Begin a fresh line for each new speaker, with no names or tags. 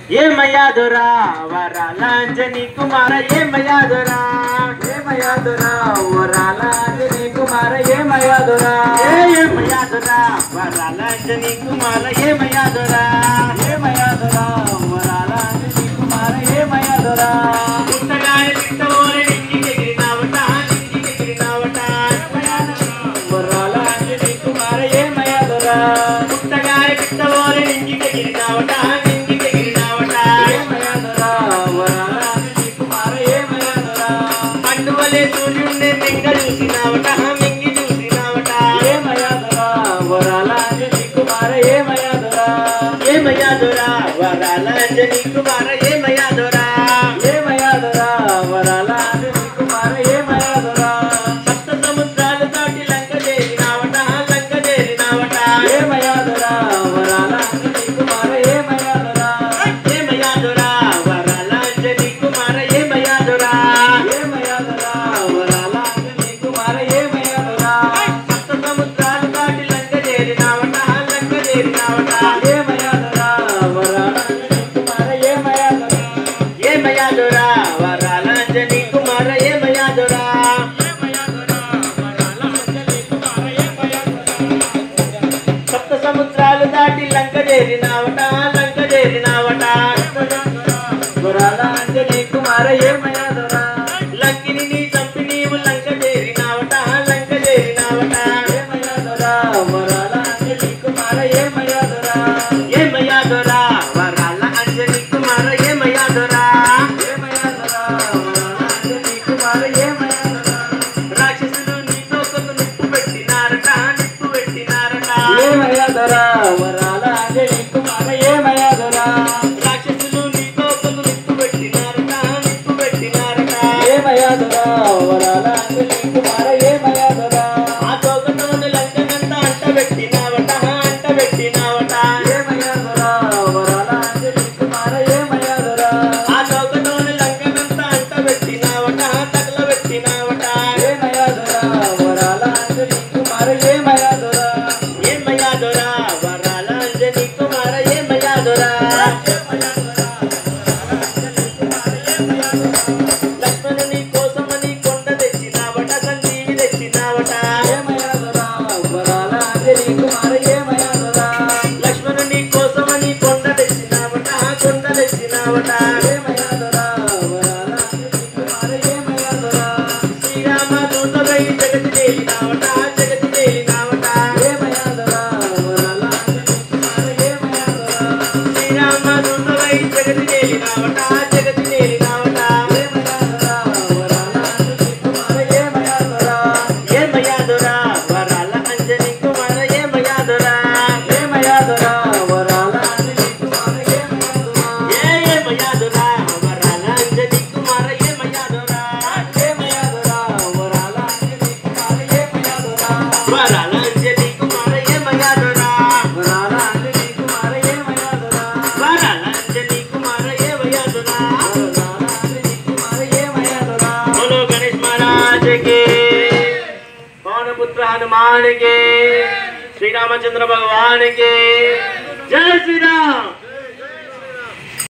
येमया धोरा वरालांजनी कुमार येमया धोरा वरालांजनी कुमार येमया धोरा वरालांजनी कुमार येमया धोरा वरालांजनी कुमार येमया धोरा पुट्टगाय पिट्टवोले निंगिके गिरिनावटा वरालांजनी कुमार येमया धोरा पुट्टगाय पिट्टवोले निंगिके गिरिनावटा सूर्युन्ने मिंग चूसिनावटा मिंगी चूसिनावटा येमया धोरा वरालांजनी कुमार येमया धोरा वरालांजनी कुमार येमया धोरा वरालांजनी कुमार येमया धोरा सप्त समुद्राలు దాటి లంక చేరినావట येमया धोरा वरालांजनी कुमार येमया धोरा वरालांजनी कुमार येमया धोरा वरालांजनी कुमार येमया धोरा सप्त समुद्राలు దాటి లంక చేరినావట वरालांजनी कुमार येमया धोरा లంకిని నీ చంపి నీవు లంక చేరినావట येमया धोरा वरालांजनी कुमार येमया धोरा वरालांजनी कुमार येमया धोरा రాక్షసులు నీతో కొత్త నిప్పు పెట్టినారట येमया धोरा वरालांजनी कुमार येमया धोरा రాక్షసులు నీతో కొత్త నిప్పు పెట్టినారట येमया धोरा वरालांजनी कुमार येमया धोरा ఆ తోకతోని లంకనంత అంట పెట్టినావట येमया धोरा वरालांजनी कुमार येमया धोरा ఆ తోకతోని లంకనంత అంట పెట్టినావట తగలబెట్టినావట येमया धोरा वरालांजनी कुमार येमया धोरा वरालांजनी कुमार येमया धोरा లక్ష్మణుని కోసమని కొండ తెచ్చినావట సంజీవి తెచ్చినావట येमया धोरा वरालांजनी कुमार येमया धोरा లక్ష్మణుని కోసమని కొండ తెచ్చినావట येमया धोरा वरालांजनी कुमार येमया धोरा శ్రీరామ దూతవై జగతి నేలినావట येमया धोरा वरालांजनी कुमार येमया धोरा శ్రీరామ దూతవై జగతి నేలినావట येमया धोरा वरालांजनी कुमार येमया धोरा वरालांजनी कुमार येमया धोरा येमया धोरा वरालांजनी कुमार येमया धोरा येमया धोरा वरालांजनी कुमार येमया धोरा वरालांजनी कुमार येमया धोरा वरालांजनी कुमार येमया धोरा वरालांजनी कुमार येमया धोरा वरालांजनी कुमार येमया धोरा वरालांजनी कुमार येमया धोरा बोलो गणेश महाराज के पवन पुत्र हनुमान के श्री रामचंद्र भगवान के जय श्री राम।